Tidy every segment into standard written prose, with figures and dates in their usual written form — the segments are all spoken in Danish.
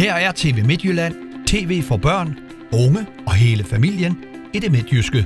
Her er TV Midtjylland, tv for børn, unge og hele familien i det midtjyske.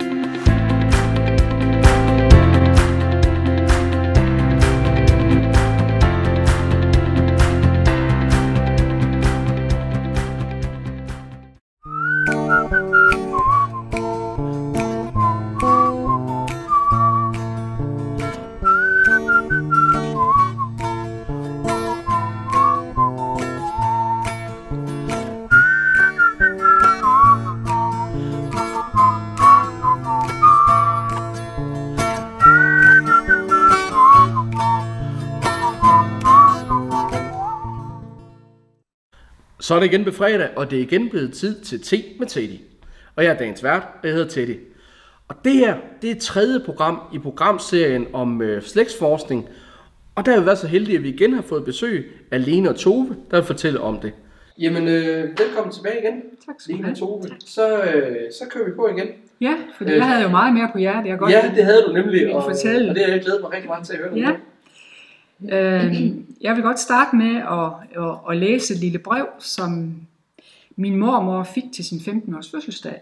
Så er det igen på fredag, og det er igen blevet tid til Te med Teddy. Og jeg er dagens vært, og jeg hedder Teddy. Og det her, det er tredje program i programserien om slægtsforskning. Og der har vi været så heldige, at vi igen har fået besøg af Lene og Tove, der vil fortælle om det. Jamen, velkommen tilbage igen, tak skal Lene og Tove. Så kører vi på igen. Ja, for jeg havde jo meget mere på hjertet. Jeg godt ja, det havde du nemlig, og det har jeg glædet mig rigtig meget til at høre. Ja. Jeg vil godt starte med at læse et lille brev, som min mormor fik til sin 15-års fødselsdag.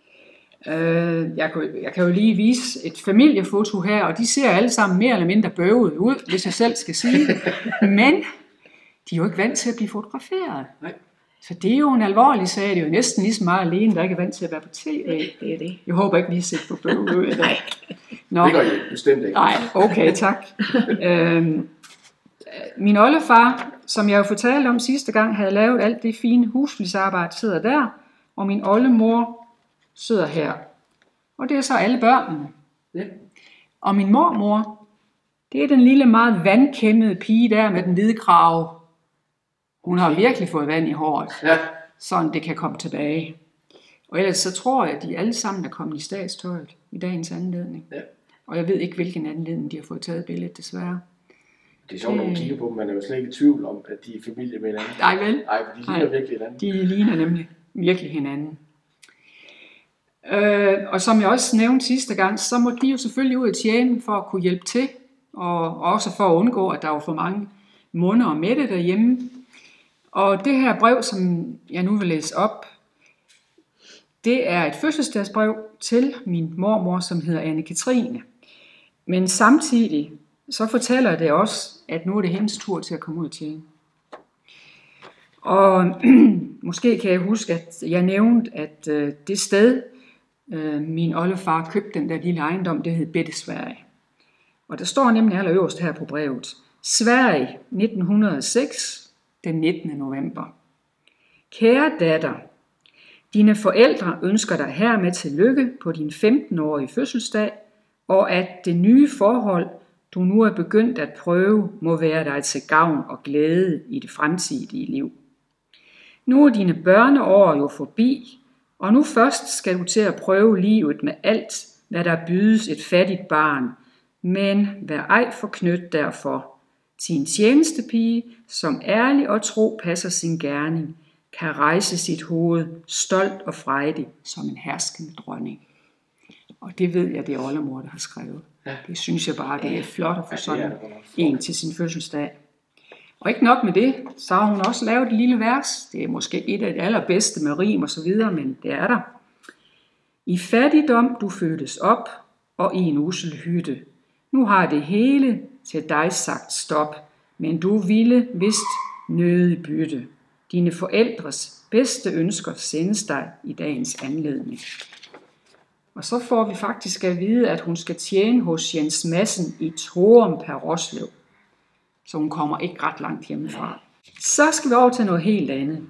Jeg kan jo lige vise et familiefoto her, og de ser alle sammen mere eller mindre bøvet ud, hvis jeg selv skal sige det. Men de er jo ikke vant til at blive fotograferet. Nej. Så det er jo en alvorlig sag. Det er jo næsten lige så meget alene, der ikke er vant til at være på tv. Det er det. Jeg håber ikke, vi har set for bøvet ud i dag. Nå. Det gør jeg bestemt ikke. Nej, okay, tak. Min oldefar, som jeg jo fortalte om sidste gang, havde lavet alt det fine husflidsarbejde, sidder der, og min oldemor sidder her. Og det er så alle børnene. Ja. Og min mormor, det er den lille meget vandkæmmede pige der med den hvide krave. Hun har virkelig fået vand i håret, Ja. sådan det kan komme tilbage. Og ellers så tror jeg, at de alle sammen er kommet i statstøjet i dagens anledning. Ja. Og jeg ved ikke, hvilken anledning de har fået taget billedet, desværre. Det er sjovt, når man kigger på dem, man er jo slet ikke i tvivl om, at de er familie med hinanden. Nej vel? Nej, for de ligner virkelig hinanden. De ligner nemlig virkelig hinanden. Og som jeg også nævnte sidste gang, så må de jo selvfølgelig ud at tjene for at kunne hjælpe til, og også for at undgå, at der var for mange munder og mætte derhjemme. Og det her brev, som jeg nu vil læse op, det er et fødselsdagsbrev til min mormor, som hedder Anne-Katrine. Men samtidig så fortæller det også, at nu er det hendes tur til at komme ud og tjene. Og måske kan jeg huske, at jeg nævnte, at det sted, min oldefar købte den der lille ejendom, det hed Bette Sverige. Og der står nemlig allerøverst her på brevet: Sverige 1906, den 19. november. Kære datter, dine forældre ønsker dig hermed tillykke på din 15-årige fødselsdag, og at det nye forhold, du nu er begyndt at prøve, må være dig til gavn og glæde i det fremtidige liv. Nu er dine børneår jo forbi, og nu først skal du til at prøve livet med alt, hvad der bydes et fattigt barn, men vær ej forknyt derfor. Til en tjenestepige, som ærlig og tro passer sin gerning, kan rejse sit hoved stolt og frejdig som en herskende dronning. Og det ved jeg, det er oldemor, der har skrevet. Ja. Det synes jeg bare, det er flot at få sådan en til sin fødselsdag. Og ikke nok med det, så har hun også lavet et lille vers. Det er måske et af de allerbedste med rim og så videre, men det er der. I fattigdom du fødtes op, og i en ussel hytte. Nu har det hele til dig sagt stop, men du ville vist nødig bytte. Dine forældres bedste ønsker sendes dig i dagens anledning. Og så får vi faktisk at vide, at hun skal tjene hos Jens Madsen i Torum per Roslev. Så hun kommer ikke ret langt hjemmefra. Så skal vi over til noget helt andet.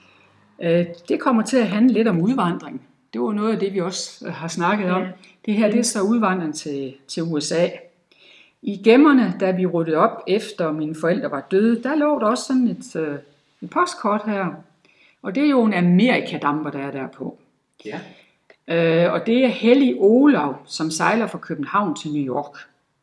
Det kommer til at handle lidt om udvandring. Det var noget af det, vi også har snakket om. Det her, det er så udvandring til USA. I gemmerne, da vi ryddede op efter mine forældre var døde, der lå der også sådan et postkort her. Og det er jo en Amerikadamper, der er derpå. Ja. Og det er Hellig Olav, som sejler fra København til New York.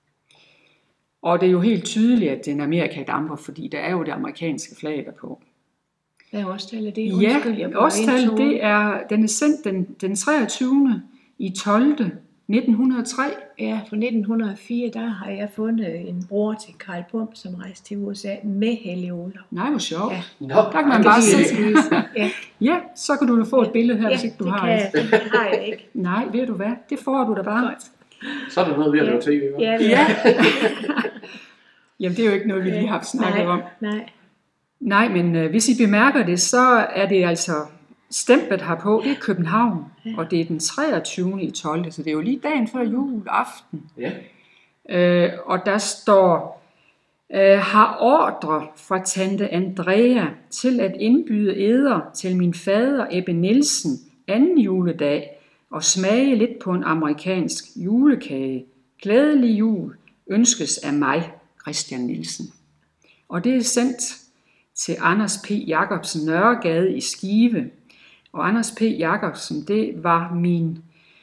Og det er jo helt tydeligt, at det er en Amerikadamper, fordi der er jo det amerikanske flag derpå. Hvad er årstallet det? Ja, årstallet den er sendt den 23. i 12. 1903. Ja, fra 1904, der har jeg fundet en bror til Karl Pump, som rejste til USA med Helge Olav. Nej, hvor sjovt. Ja. Nå, Der kan man bare se. Ja, Ja, så kan du få et billede her, ja hvis ikke du det, har kan et. jeg, det har jeg ikke. Nej, ved du hvad? Det får du da bare. Godt. Så er der noget ved at lave tv, hva'? Ja, det Ja. er. Jamen, det er jo ikke noget, vi lige har snakket om. Nej. Nej, men hvis I bemærker det, så er det altså stemplet herpå, det er København, og det er den 23. i 12. Så det er jo lige dagen før juleaften. Ja. Og der står, har ordre fra tante Andrea til at indbyde eder til min fader Ebbe Nielsen anden juledag og smage lidt på en amerikansk julekage. Glædelig jul ønskes af mig, Christian Nielsen. Og det er sendt til Anders P. Jacobsen Nørregade i Skive. Og Anders P. Jacobsen, det var min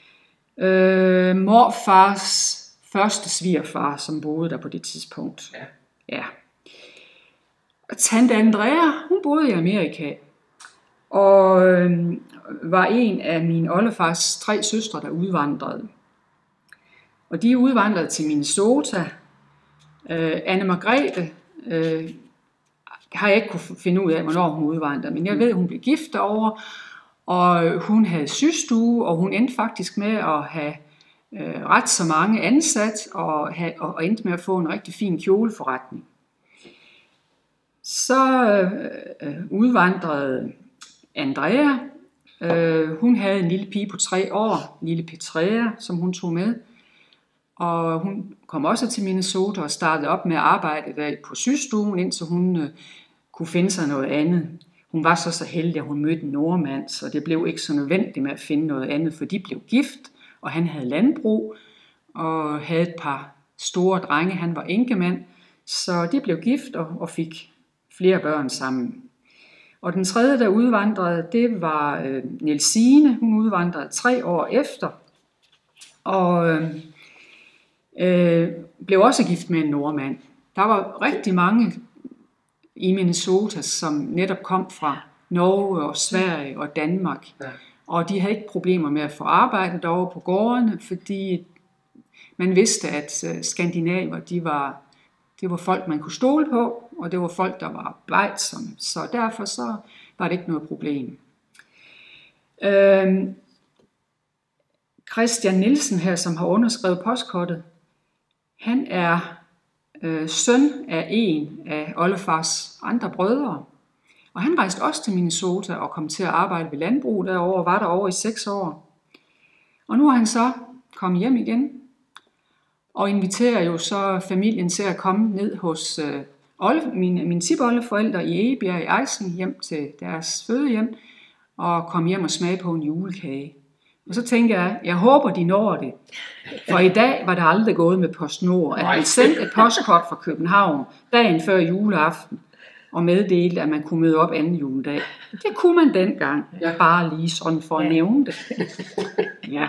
morfars første svigerfar, som boede der på det tidspunkt. Ja. Og tante Andrea, hun boede i Amerika, og var en af min oldefars 3 søstre, der udvandrede. Og de udvandrede til Minnesota. Anne Margrethe har jeg ikke kunne finde ud af, hvornår hun udvandrede, men jeg ved, at hun blev gift derovre, og hun havde systue, og hun endte faktisk med at have ret så mange ansat, og endte med at få en rigtig fin kjoleforretning. Så udvandrede Andrea. Hun havde en lille pige på 3 år, lille Petrea, som hun tog med. Og hun kom også til Minnesota og startede op med at arbejde der på systuen, indtil hun kunne finde sig noget andet. Hun var så heldig, at hun mødte en nordmand, så det blev ikke så nødvendigt med at finde noget andet, for de blev gift, og han havde landbrug og havde et par store drenge. Han var enkemand, så de blev gift og fik flere børn sammen. Og den tredje, der udvandrede, det var Nielsine. Hun udvandrede 3 år efter, og blev også gift med en nordmand. Der var rigtig mange i Minnesota, som netop kom fra Norge og Sverige og Danmark. Ja. Og de havde ikke problemer med at få arbejde derovre på gårdene, fordi man vidste, at skandinaver, det var folk, man kunne stole på, og det var folk, der var arbejdsomme. Så derfor så var det ikke noget problem. Christian Nielsen her, som har underskrevet postkortet, han er søn af en af oldefars andre brødre. Og han rejste også til Minnesota og kom til at arbejde ved landbrug derovre, og var derovre i 6 år. Og nu er han så kommet hjem igen, og inviterer jo så familien til at komme ned hos mine tipoldeforældre i Egebjerg i Ejsen, hjem til deres fødehjem, og komme hjem og smage på en julekage. Og så tænker jeg håber, de når det. For i dag var det aldrig gået med PostNord. At han sendte et postkort fra København dagen før juleaften, og meddelte, at man kunne møde op anden juledag. Det kunne man dengang. Bare lige sådan for at nævne det. Ja.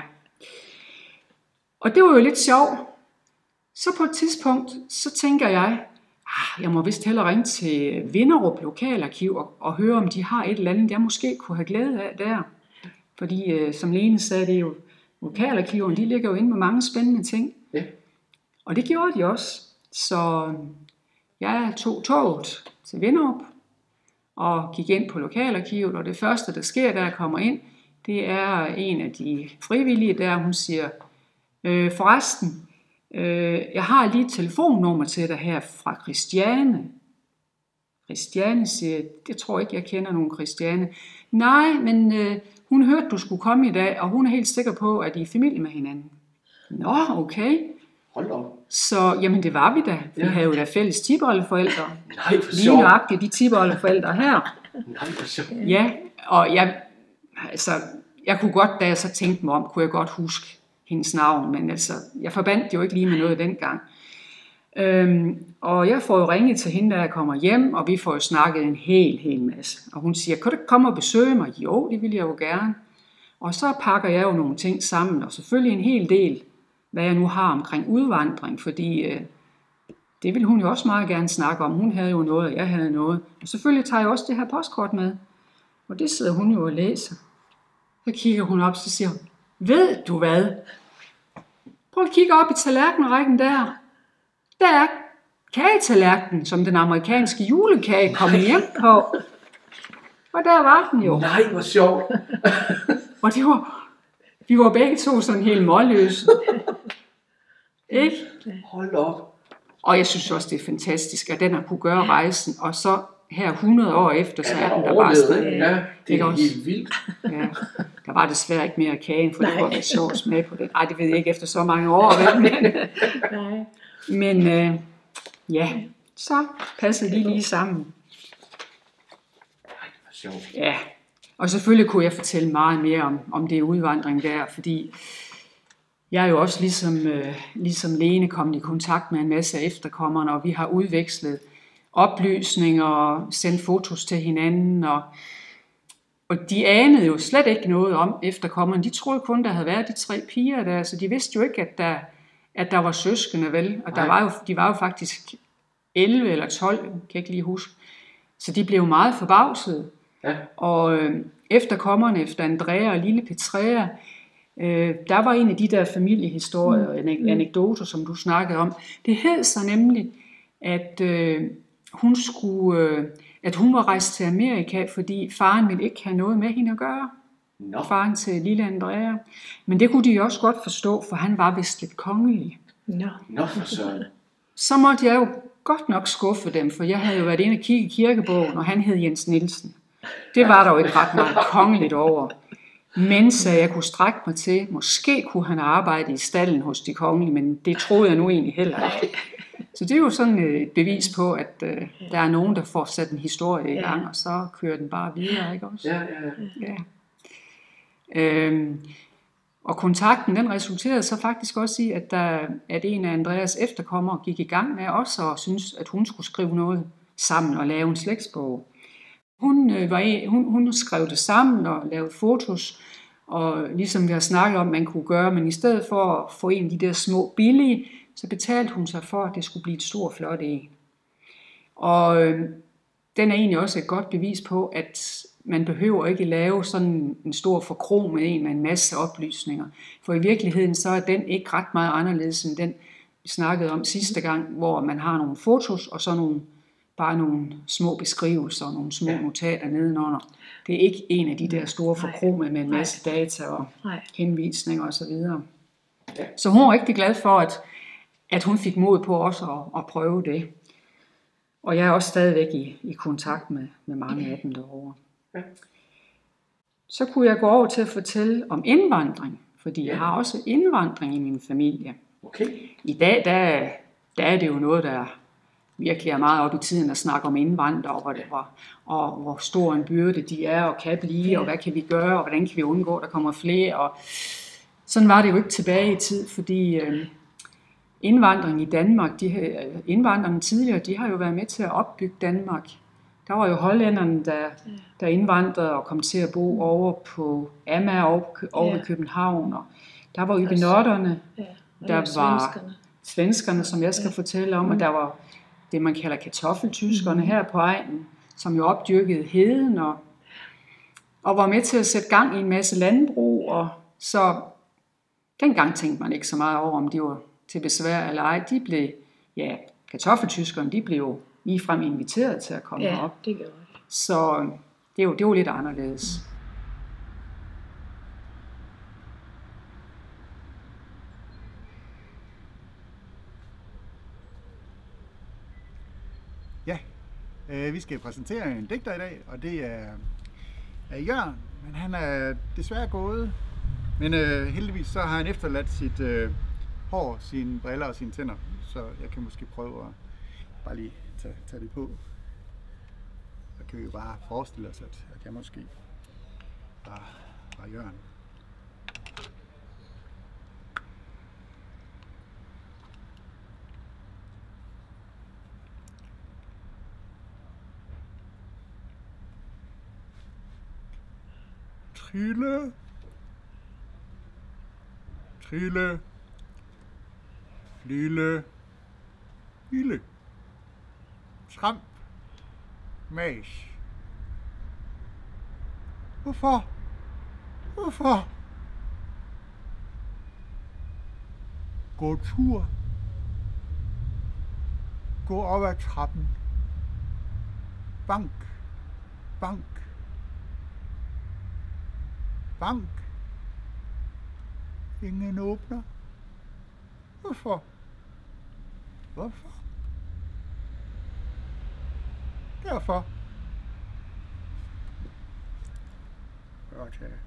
Og det var jo lidt sjovt. Så på et tidspunkt, så tænker jeg må vist hellere ringe til Vinderup Lokalarkiv og høre, om de har et eller andet, jeg måske kunne have glæde af der. Fordi som Lene sagde, det er jo lokalarkiverne, de ligger jo inde med mange spændende ting. Ja. Og det gjorde de også. Så jeg tog toget til Vinderup og gik ind på lokalarkivet, og det første, der sker, da jeg kommer ind, det er en af de frivillige der, hun siger, forresten, jeg har lige et telefonnummer til dig her fra Christiane. Christiane siger, det tror ikke, jeg kender nogen Christiane. Nej, men hun hørte, du skulle komme i dag, og hun er helt sikker på, at I er familie med hinanden. Nå, okay. Hold op. Så, jamen det var vi da. Vi havde jo da fælles tipoldeforældre. Nej, for lige nøjagtigt de tipoldeforældre her. Nej, for sjovt. Ja, og jeg kunne godt, da jeg så tænkte mig om, kunne jeg godt huske hendes navn, men altså, jeg forbandt jo ikke lige med noget dengang. Og jeg får jo ringet til hende, da jeg kommer hjem, og vi får jo snakket en hel masse. Og hun siger, kan du ikke komme og besøge mig? Jo, det vil jeg jo gerne. Og så pakker jeg jo nogle ting sammen, og selvfølgelig en hel del, hvad jeg nu har omkring udvandring, fordi det ville hun jo også meget gerne snakke om. Hun havde jo noget, og jeg havde noget. Og selvfølgelig tager jeg også det her postkort med. Og det sidder hun jo og læser. Så kigger hun op, så siger hun, ved du hvad? Prøv at kigge op i tallerkenrækken der. Der er kagetallerkenen, som den amerikanske julekage kom hjem på. Og der var den jo. Nej, hvor sjovt. Og vi var begge to sådan helt målløse. Ikke? Hold op. Og jeg synes også, det er fantastisk, at den har kunne gøre rejsen. Og så her 100 år efter, så er den der bare stadig. Ja, det er helt vildt. Ja, der var desværre ikke mere kagen, for det var lidt sjovt smag på det. Ej, det ved jeg ikke efter så mange år. Men ja, så passede de lige sammen. Sjovt. Ja, og selvfølgelig kunne jeg fortælle meget mere om det udvandring der, fordi jeg er jo også ligesom Lene kommet i kontakt med en masse af efterkommerne, og vi har udvekslet oplysninger og sendt fotos til hinanden, og de anede jo slet ikke noget om efterkommerne. De troede kun, der havde været de 3 piger der, så de vidste jo ikke, at der var søskende, vel? Og de var jo faktisk 11 eller 12, kan jeg ikke lige huske. Så de blev meget forbavsede. Ja. Og efterkommerne efter Andrea og lille Petrea, der var en af de der familiehistorier og anekdoter, som du snakkede om. Det hed så nemlig, at hun var rejst til Amerika, fordi faren ville ikke have noget med hende at gøre. No. Faren til lille Andrea. Men det kunne de også godt forstå, for han var vist lidt kongelig. Nå for søren. Så måtte jeg jo godt nok skuffe dem, for jeg havde jo været inde og kigge i kirkebogen, og han hed Jens Nielsen. Det var der jo ikke ret meget kongeligt over. Men så jeg kunne strække mig til, måske kunne han arbejde i stallen hos de kongelige, men det troede jeg nu egentlig heller ikke. Så det er jo sådan et bevis på, at der er nogen, der får sat en historie i gang, og så kører den bare videre, ikke også? Ja. Og kontakten, den resulterede så faktisk også i, at en af Andreas efterkommere gik i gang med også og synes, at hun skulle skrive noget sammen og lave en slægtsbog. Hun skrev det sammen og lavede fotos, og ligesom vi har snakket om, man kunne gøre, men i stedet for at få en af de der små billige, så betalte hun sig for, at det skulle blive et stort, flot en. Og den er egentlig også et godt bevis på, at man behøver ikke lave sådan en stor forkromet en med en masse oplysninger. For i virkeligheden så er den ikke ret meget anderledes end den, vi snakkede om sidste gang, hvor man har nogle fotos og så bare nogle små beskrivelser og nogle små notater nedenunder. Det er ikke en af de der store forkromede med en masse data og henvisninger osv. Så hun var rigtig glad for, at hun fik mod på også at prøve det. Og jeg er også stadigvæk i kontakt med mange af dem derovre. Ja. Så kunne jeg gå over til at fortælle om indvandring, fordi jeg har også indvandring i min familie. Okay. I dag der er det jo noget, der virkelig er meget op i tiden at snakke om indvandrere, og hvor stor en byrde de er og kan blive, og hvad kan vi gøre, og hvordan kan vi undgå, at der kommer flere. Og sådan var det jo ikke tilbage i tid, fordi indvandring i Danmark, indvandrerne tidligere, de har jo været med til at opbygge Danmark. Der var jo hollænderne, der indvandrede og kom til at bo over på Amager over ved København. Og der var huguenotterne, der var svenskerne, som jeg skal fortælle om, og der var det, man kalder kartoffeltyskerne her på egnen, som jo opdyrkede heden og var med til at sætte gang i en masse landbrug. Og så dengang tænkte man ikke så meget over, om de var til besvær eller ej. Kartoffeltyskerne, de blev jo ligefrem inviteret til at komme op. Det gjorde det. Så det var lidt anderledes. Ja, vi skal præsentere en digter i dag, og det er Jørgen, men han er desværre gået. Men heldigvis så har han efterladt sit hår, sine briller og sine tænder, så jeg kan måske prøve at bare lige tage det på. Så kan vi jo bare forestille os, at jeg måske var Jørgen. Trille, trille, lille, lille, tramp, mas. Hvorfor? gå tur, gå op ad trappen, bank, bank, bank. Ingen åbner. Hvorfor? Hvorfor? Derfor. Godt, ja.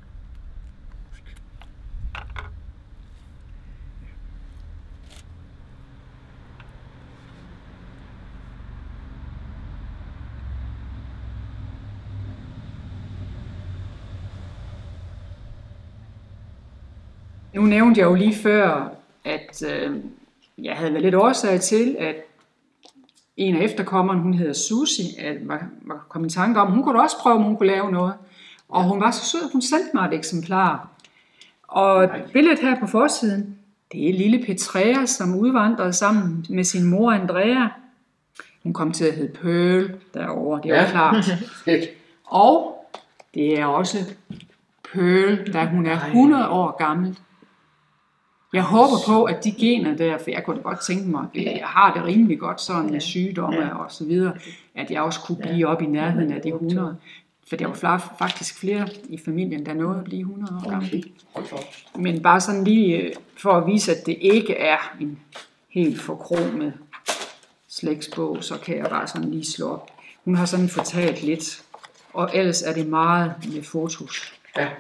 Nu nævnte jeg jo lige før, at jeg havde været lidt årsag til, at en af efterkommerne, hun hedder Susie, at var kommet i tanke om, hun kunne da også prøve, om hun kunne lave noget. Og hun var så sød, at hun sendte mig et eksemplar. Og billedet her på forsiden, det er lille Petrea, som udvandrede sammen med sin mor Andrea. Hun kom til at hedde Pearl derovre, det er jo klart. Og det er også Pearl, da hun er 100 år gammel. Jeg håber på, at de gener der, for jeg kunne godt tænke mig, at jeg har det rimelig godt sådan med sygdomme og så videre, at jeg også kunne blive op i nærheden af de 100. For der var faktisk flere i familien, der nåede at blive 100 år gammel. Men bare sådan lige for at vise, at det ikke er en helt forkromet slægtsbog, så kan jeg bare sådan lige slå op. Hun har sådan fortalt lidt, og ellers er det meget med fotos. Ja.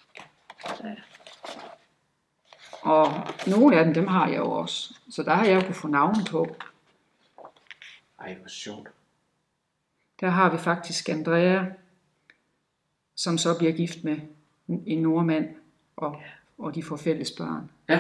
Og nogle af dem har jeg jo også. Så der har jeg jo kunnet få navne på. Ej, hvor sjovt. Der har vi faktisk Andrea, som så bliver gift med en nordmand, og de får fælles børn. Ja.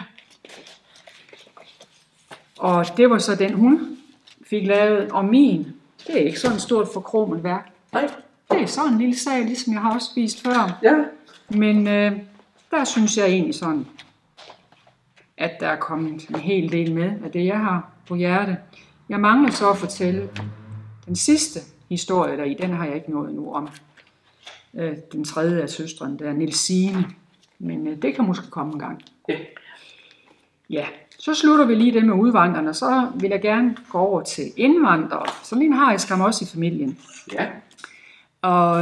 Og det var så den, hun fik lavet. Og min, det er ikke sådan et stort forkromet værk. Nej. Det er sådan en lille sag, ligesom jeg har også vist før. Ja. Men der synes jeg egentlig sådan, at der er kommet en hel del med af det, jeg har på hjerte. Jeg mangler så at fortælle den sidste historie deri, den har jeg ikke nået nu om. Den tredje af søstrene, der er Nielsine. Men det kan måske komme en gang. Ja, så slutter vi lige det med udvandrerne, så vil jeg gerne gå over til indvandrere. Sådan en har jeg skam også i familien. Ja. Og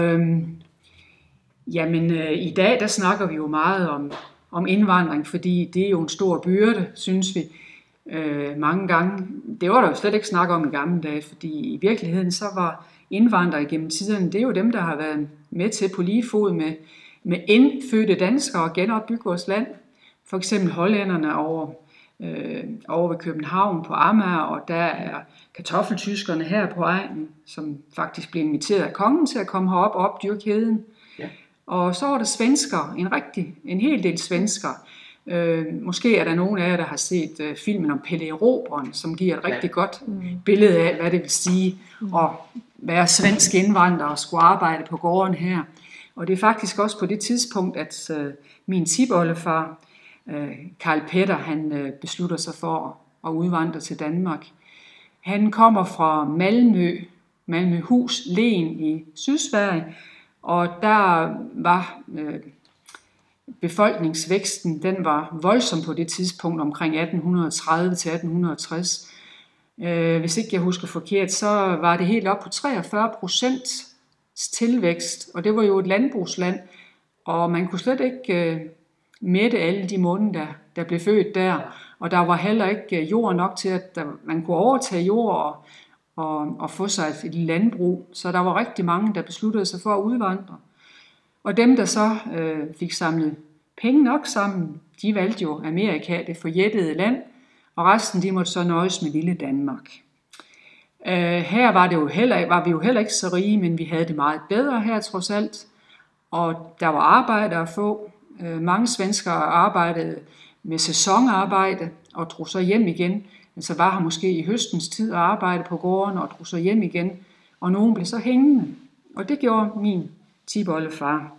i dag, der snakker vi jo meget om indvandring, fordi det er jo en stor byrde, synes vi. Mange gange, det var der jo slet ikke snak om i gamle dage, fordi i virkeligheden så var indvandrere gennem tiderne, det er jo dem, der har været med til på lige fod med indfødte danskere at genopbygge vores land. For eksempel hollænderne over ved København på Amager, og der er kartoffeltyskerne her på egnen, som faktisk blev inviteret af kongen til at komme herop og opdyrke heden. Ja. Og så var der svensker, en hel del svensker. Måske er der nogen af jer, der har set filmen om Pelle Erobreren, som giver et rigtig godt billede af, hvad det vil sige at være svensk indvandrer og skulle arbejde på gården her. Og det er faktisk også på det tidspunkt, at min tipoldefar, Karl Petter, han beslutter sig for at udvandre til Danmark. Han kommer fra Malmøhus Len i Sydsverige, og der var befolkningsvæksten, den var voldsom på det tidspunkt omkring 1830 til 1860. Hvis ikke jeg husker forkert, så var det helt op på 43% tilvækst, og det var jo et landbrugsland, og man kunne slet ikke mætte alle de munde, der blev født der, og der var heller ikke jord nok til, at man kunne overtage jord og få sig et landbrug, så der var rigtig mange, der besluttede sig for at udvandre. Og dem, der så fik samlet penge nok sammen, de valgte jo Amerika, det forjættede land, og resten de måtte så nøjes med lille Danmark. Her var vi jo heller ikke så rige, men vi havde det meget bedre her trods alt, og der var arbejde at få. Mange svenskere arbejdede med sæsonarbejde og drog så hjem igen. Men så var her måske i høstens tid at arbejde på gården og drog så hjem igen. Og nogen blev så hængende. Og det gjorde min tipoldefar.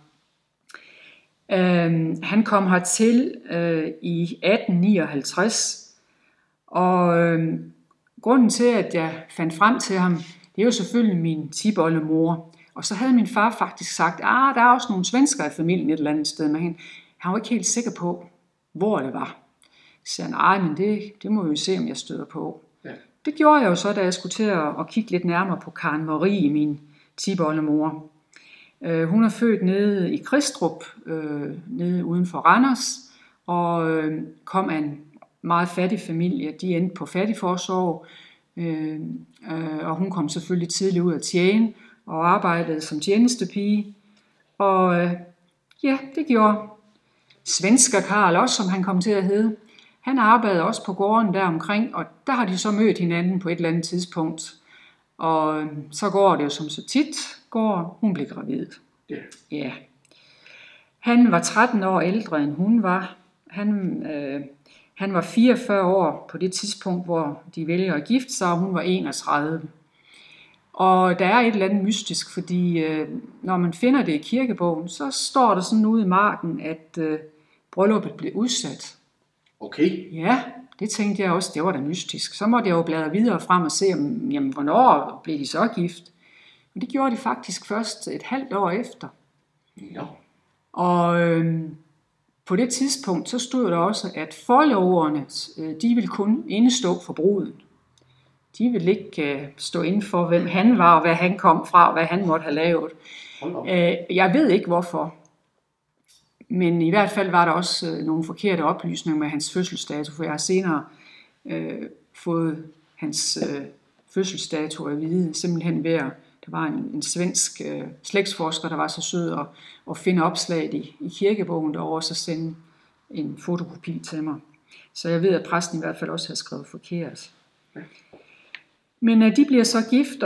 Han kom hertil i 1859. Og grunden til, at jeg fandt frem til ham, det er jo selvfølgelig min tipoldemor. Og så havde min far faktisk sagt, der er også nogle svenskere i familien et eller andet sted med hende. Han var ikke helt sikker på, hvor det var. Så sagde han, men det må vi jo se, om jeg støder på. Ja. Det gjorde jeg jo så, da jeg skulle til at kigge lidt nærmere på Karen Marie, min tipoldemor. Hun er født nede i Kristrup, nede uden for Randers, og kom af en meget fattig familie. De endte på fattigforsorg, og hun kom selvfølgelig tidligt ud at tjene og arbejdede som tjenestepige. Og ja, det gjorde Svensker Karl også, som han kom til at hedde. Han arbejdede også på gården der omkring, og der har de så mødt hinanden på et eller andet tidspunkt. Og så går det jo som så tit går, hun blev gravid. Yeah. Ja. Han var 13 år ældre end hun var. Han var 44 år på det tidspunkt, hvor de vælger at gifte sig, og hun var 31. Og der er et eller andet mystisk, fordi når man finder det i kirkebogen, så står der sådan ude i marken, at brylluppet blev udsat. Okay. Ja, det tænkte jeg også, det var da mystisk. Så måtte jeg jo bladre videre frem og se, jamen, hvornår blev de så gift. Og det gjorde de faktisk først et halvt år efter. Ja. Og på det tidspunkt, så stod der også, at forloverne, de ville kun indestå for bruden. De ville ikke stå inden for, hvem han var, og hvad han kom fra, og hvad han måtte have lavet. Jeg ved ikke hvorfor. Men i hvert fald var der også nogle forkerte oplysninger med hans fødselsdato, for jeg har senere fået hans fødselsdato at vide, simpelthen ved at der var en svensk slægtsforsker, der var så sød at finde opslaget i kirkebogen derovre, og så sende en fotokopi til mig. Så jeg ved, at præsten i hvert fald også har skrevet forkert. Men de bliver så gift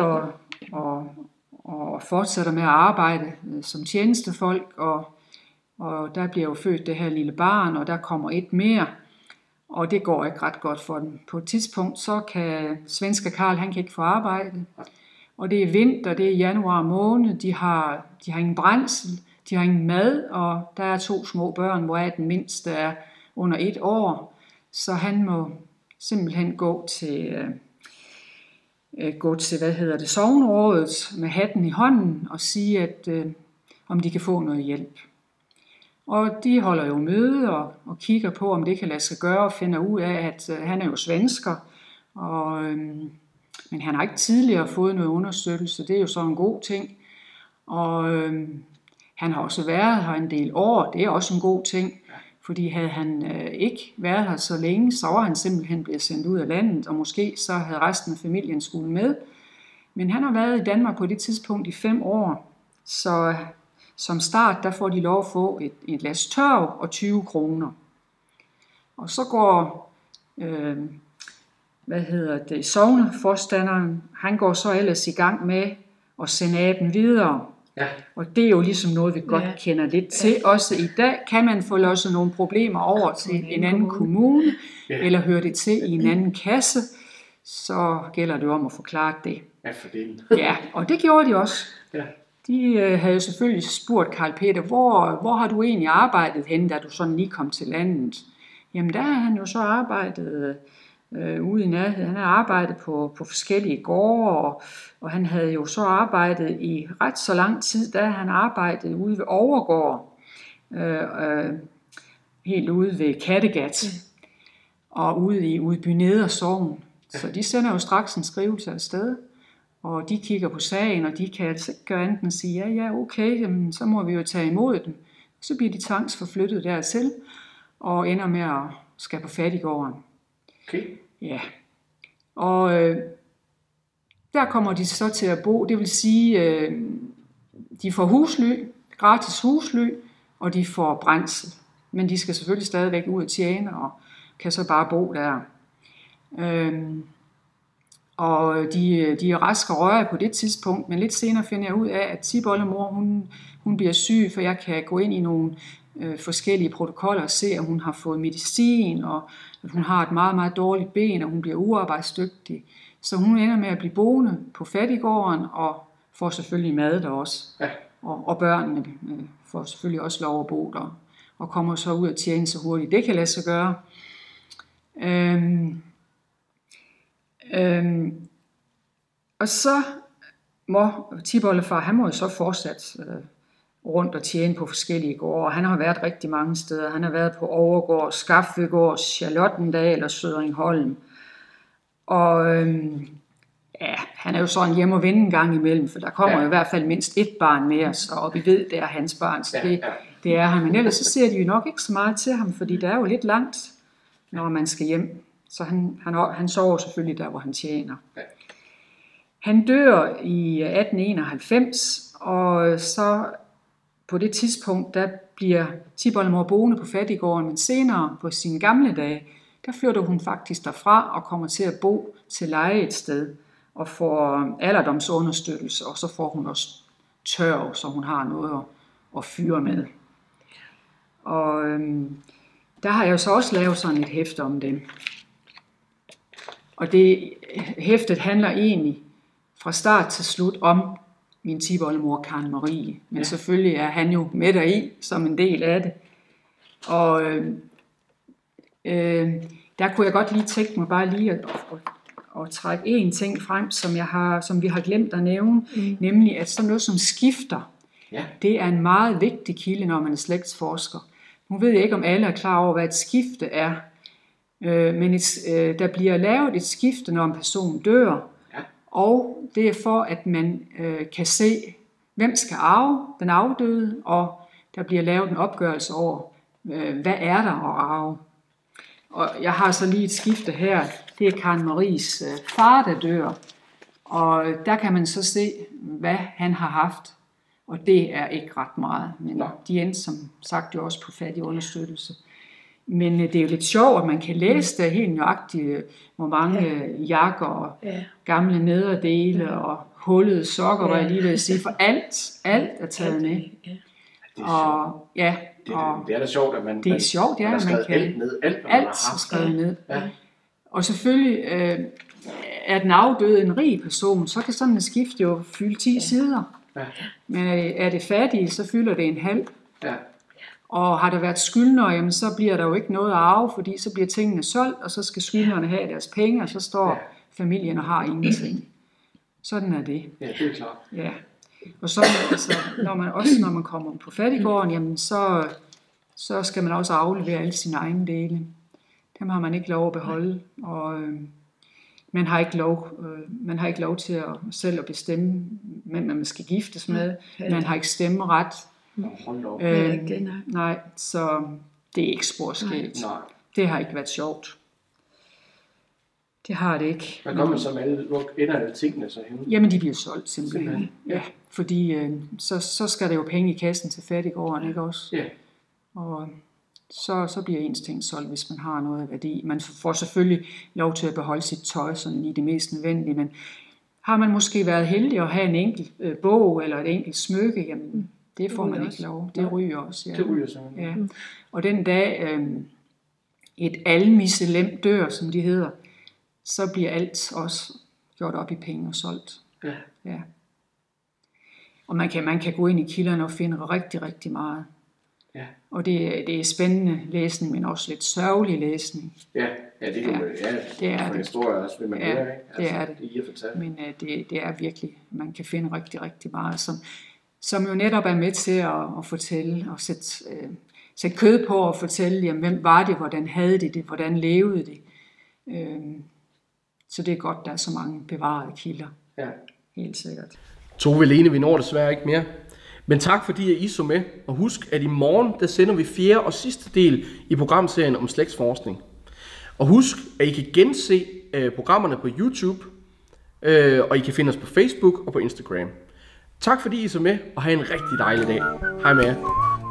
og fortsætter med at arbejde som tjenestefolk, og der bliver jo født det her lille barn, og der kommer et mere, og det går ikke ret godt for dem. På et tidspunkt, så kan Svensker Karl, han kan ikke få arbejde, og det er vinter, det er januar måned, de har ingen brændsel, de har ingen mad, og der er 2 små børn, hvoraf den mindste er under 1 år, så han må simpelthen gå til sognerådet med hatten i hånden og sige, at om de kan få noget hjælp. Og de holder jo møde og kigger på, om det kan lade sig gøre, og finder ud af, at han er jo svensker, men han har ikke tidligere fået noget understøttelse. Det er jo så en god ting. Og han har også været her en del år. Det er også en god ting. Fordi havde han ikke været her så længe, så var han simpelthen blevet sendt ud af landet, og måske så havde resten af familien skulle med. Men han har været i Danmark på det tidspunkt i 5 år, så som start, der får de lov at få et glas tørv og 20 kroner. Og så går, sogneforstanderen, han går så ellers i gang med at sende aben videre. Ja. Og det er jo ligesom noget, vi godt kender lidt til. Også i dag kan man få løst nogle problemer over til en anden kommune, eller høre det til i en anden kasse, så gælder det om at forklare det. Ja, for det. Ja, og det gjorde de også. Ja. De havde jo selvfølgelig spurgt Karl Peter, hvor har du egentlig arbejdet henne, da du sådan lige kom til landet? Jamen der har han jo så arbejdet ude i nærheden. Han har arbejdet på forskellige gårde, og han havde jo så arbejdet i ret så lang tid, da han arbejdede ude ved Overgård, helt ude ved Kattegat, og ude i Udby Neder Sogn. Så de sender jo straks en skrivelse afsted, og de kigger på sagen, og de kan altså ikke gøre andet end at sige, ja, okay, jamen, så må vi jo tage imod dem. Så bliver de tvangsforflyttet dertil, og ender med at skal på fattiggården. Okay. Ja, og der kommer de så til at bo, det vil sige, de får husly, gratis husly, og de får brændsel. Men de skal selvfølgelig stadigvæk ud og tjene, og kan så bare bo der. Og de er raske og rørige på det tidspunkt, men lidt senere finder jeg ud af, at tipoldemor, hun bliver syg, for jeg kan gå ind i nogle forskellige protokoller og se, at hun har fået medicin, og at hun har et meget, meget dårligt ben, og hun bliver uarbejdsdygtig. Så hun ender med at blive boende på fattiggården, og får selvfølgelig mad der også. Ja. Og børnene får selvfølgelig også lov at bo der, og kommer så ud og tjene så hurtigt det kan lade sig gøre. Og så må tipoldefar, han må jo så fortsat rundt og tjene på forskellige gårde. Han har været rigtig mange steder. Han har været på Overgård, Skaffegård, Charlottendal og Sødringholm. Og han er jo sådan hjemme og vende en gang imellem, for der kommer jo i hvert fald mindst et barn med os, og vi ved, det er hans barn, så det er ham. Men ellers så ser de jo nok ikke så meget til ham, fordi det er jo lidt langt, når man skal hjem. Så han sover selvfølgelig der, hvor han tjener. Han dør i 1891, og så på det tidspunkt, der bliver Thiboldemor boende på fattiggården, men senere på sine gamle dage, der flytter hun faktisk derfra og kommer til at bo til leje et sted og får alderdomsunderstøttelse, og så får hun også tørv, så hun har noget at fyre med. Og der har jeg jo så også lavet sådan et hæfte om dem. Og det hæftet handler egentlig fra start til slut om min Thiboldemor Karen Marie. Men selvfølgelig er han jo med deri som en del af det. Og der kunne jeg godt lige tænke mig bare lige at trække en ting frem, som vi har glemt at nævne, nemlig at sådan noget som skifter, det er en meget vigtig kilde, når man er slægtsforsker. Nu ved jeg ikke, om alle er klar over, hvad et skifte er, men der bliver lavet et skifte, når en person dør, og det er for, at man kan se, hvem skal arve den afdøde, og der bliver lavet en opgørelse over, hvad er der at arve. Og jeg har så lige et skifte her, det er Karen Maries far, der dør, og der kan man så se, hvad han har haft, og det er ikke ret meget, men de endte som sagt jo også på fattig understøttelse. Men det er jo lidt sjovt, at man kan læse det helt nøjagtigt, hvor mange jakker og gamle nederdele og hullede sokker, var jeg lige ved at sige, for alt er taget med. Og det er da sjovt, at man har skrevet alt ned, alt er skrevet ned. Og selvfølgelig er den afdøde en rig person, så kan sådan en skift jo fylde 10 sider. Men er det fattige, så fylder det en halv. Og har der været skyldnere, jamen, så bliver der jo ikke noget at arve, fordi så bliver tingene solgt, og så skal skyldnerne have deres penge, og så står familien og har ingenting. Sådan er det. Ja, det er klart. Ja. Og så altså, når man kommer på fattiggården, jamen, så skal man også aflevere alle sine egne dele. Dem har man ikke lov at beholde, og man har ikke lov til selv at bestemme, hvem man skal giftes med. Man har ikke stemmeret. Nej, så det er ikke sporskægt. Det har ikke været sjovt. Det har det ikke. Hvad gør man så med alle tingene så henne? Jamen, de bliver solgt simpelthen. Ja, fordi så skal der jo penge i kassen til fattiggården, ikke også? Ja. Og så bliver ens ting solgt, hvis man har noget af værdi. Man får selvfølgelig lov til at beholde sit tøj sådan i det mest nødvendige, men har man måske været heldig at have en enkelt bog eller et enkelt smykke, jamen det får man ikke lov. Det ryger også. Ja. Det ryger simpelthen. Ja. Og den dag et almisselem dør, som de hedder, så bliver alt også gjort op i penge og solgt. Ja. Og man kan gå ind i kilderne og finde rigtig, rigtig meget. Ja. Og det er spændende læsning, men også lidt sørgelig læsning. Ja, det kan man, det er for historier også, vil man høre, ikke? Altså, det er det. Men det er virkelig, man kan finde rigtig, rigtig meget, som jo netop er med til at fortælle og sætte kød på og fortælle, jamen, hvem var det, hvordan havde det, hvordan levede det. Så det er godt, der er så mange bevarede kilder. Ja. Helt sikkert. Tove Lene, vi når desværre ikke mere. Men tak fordi I så med, og husk, at i morgen der sender vi 4. og sidste del i programserien om slægtsforskning. Og husk, at I kan gense programmerne på YouTube, og I kan finde os på Facebook og på Instagram. Tak fordi I så med, og have en rigtig dejlig dag. Hej med jer.